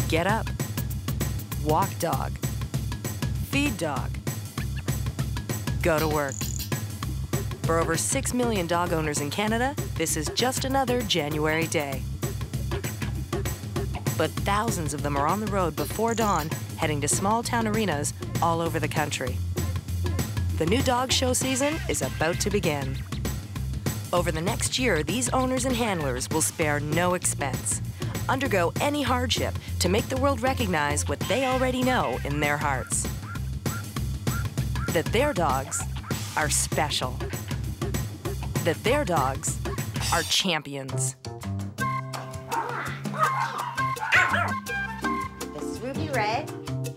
Get up, walk dog, feed dog, go to work. For over 6 million dog owners in Canada, this is just another January day. But thousands of them are on the road before dawn, heading to small-town arenas all over the country. The new dog show season is about to begin. Over the next year, these owners and handlers will spare no expense, undergo any hardship to make the world recognize what they already know in their hearts: that their dogs are special, that their dogs are champions. This is Ruby Red,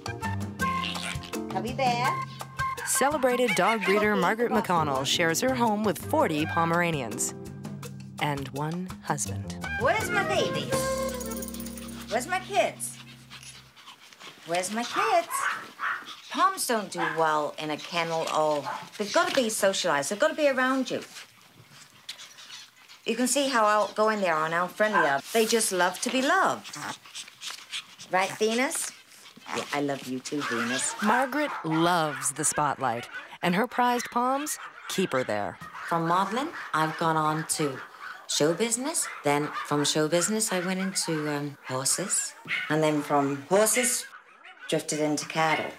Cubby Bear. Celebrated dog breeder Margaret McConnell shares her home with 40 Pomeranians and one husband. Where's my babies? Where's my kids? Where's my kids? Poms don't do well in a kennel. Oh, they've got to be socialized. They've got to be around you. You can see how outgoing they are and how friendly they are. They just love to be loved. Right, Venus? Yeah, I love you too, Venus. Margaret loves the spotlight, and her prized Poms keep her there. From modeling, I've gone on to show business. Then from show business, I went into horses. And then from horses, drifted into cattle.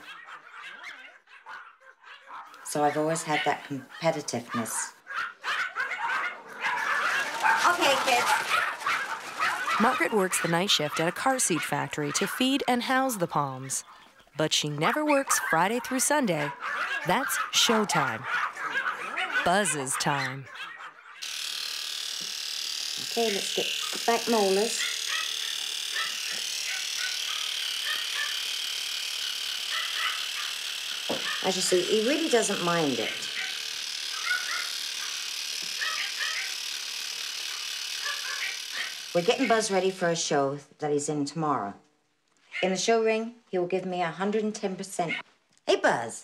So I've always had that competitiveness. Okay, kids. Margaret works the night shift at a car seat factory to feed and house the Poms. But she never works Friday through Sunday. That's showtime. Buzz's time. Okay, let's get the back molars. As you see, he really doesn't mind it. We're getting Buzz ready for a show that he's in tomorrow. In the show ring, he will give me 110%. Hey, Buzz.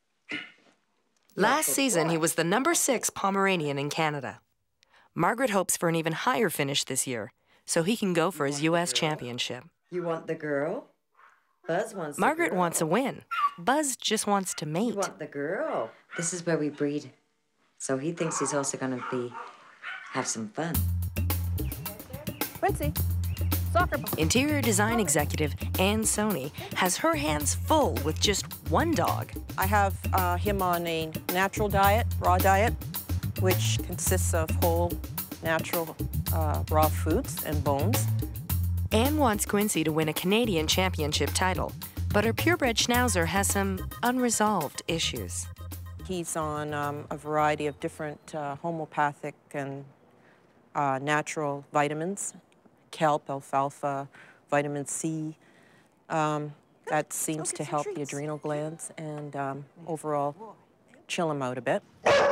Last season, he was the #6 Pomeranian in Canada. Margaret hopes for an even higher finish this year, so he can go for his U.S. championship. You want the girl? Buzz wants the Margaret girl. wants a win. Buzz just wants to mate. You want the girl? This is where we breed. So he thinks he's also going to have some fun. Quincy, soccer ball. Interior design executive Ann Sony has her hands full with just one dog. I have him on a natural diet, raw diet, which consists of whole, natural, raw foods and bones. Ann wants Quincy to win a Canadian championship title, but her purebred Schnauzer has some unresolved issues. He's on a variety of different homeopathic and natural vitamins, kelp, alfalfa, vitamin C. That seems to help the adrenal glands and overall chill him out a bit.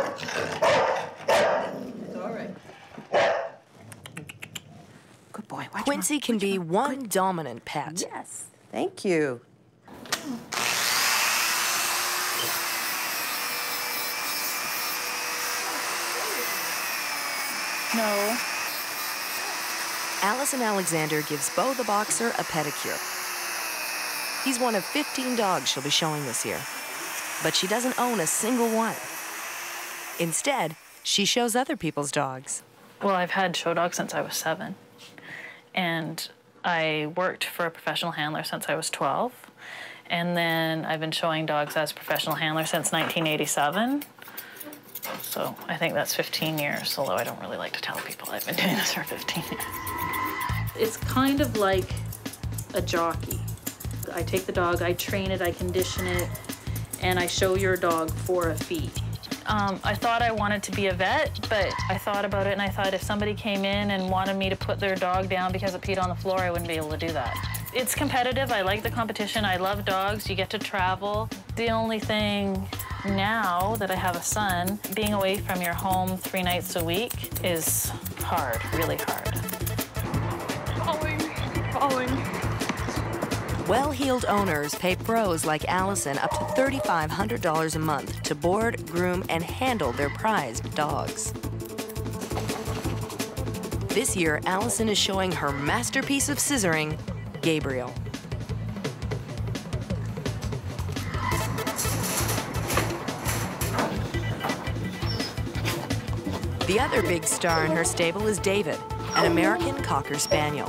Good boy. Watch Quincy can be one dominant pet. Yes, thank you. No. Allison Alexander gives Beau the boxer a pedicure. He's one of 15 dogs she'll be showing this year, but she doesn't own a single one. Instead, she shows other people's dogs. Well, I've had show dogs since I was 7. And I worked for a professional handler since I was 12. And then I've been showing dogs as a professional handler since 1987. So I think that's 15 years, although I don't really like to tell people I've been doing this for 15 years. It's kind of like a jockey. I take the dog, I train it, I condition it, and I show your dog for a fee. I thought I wanted to be a vet, but I thought about it and I thought if somebody came in and wanted me to put their dog down because it peed on the floor, I wouldn't be able to do that. It's competitive, I like the competition, I love dogs, you get to travel. The only thing now that I have a son, being away from your home 3 nights a week is hard, really hard. Falling. Well-heeled owners pay pros like Allison up to $3,500 a month to board, groom, and handle their prized dogs. This year, Allison is showing her masterpiece of scissoring, Gabriel. The other big star in her stable is David, an American Cocker Spaniel.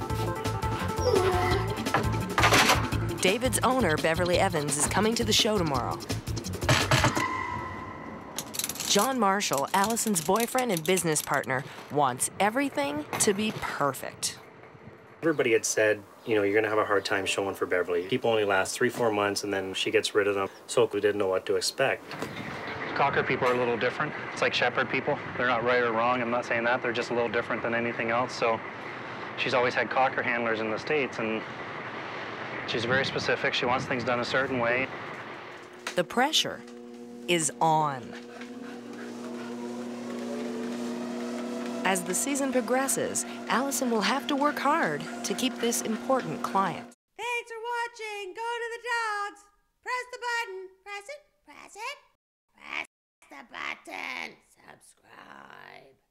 David's owner, Beverly Evans, is coming to the show tomorrow. John Marshall, Allison's boyfriend and business partner, wants everything to be perfect. Everybody had said, you know, you're going to have a hard time showing for Beverly. People only last 3-4 months, and then she gets rid of them. So we didn't know what to expect. Cocker people are a little different. It's like shepherd people. They're not right or wrong. I'm not saying that. They're just a little different than anything else. So she's always had Cocker handlers in the States, and she's very specific. She wants things done a certain way. The pressure is on. As the season progresses, Allison will have to work hard to keep this important client. Thanks for watching. Go to the dogs. Press the button. Press it. Press it. Press the button. Subscribe.